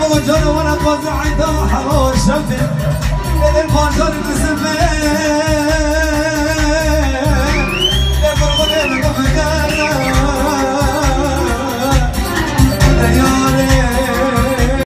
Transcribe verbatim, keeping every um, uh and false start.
وجر وانا قوزع عيدا حلو الشمس الفجر بسفين يا قربنا مقفقانا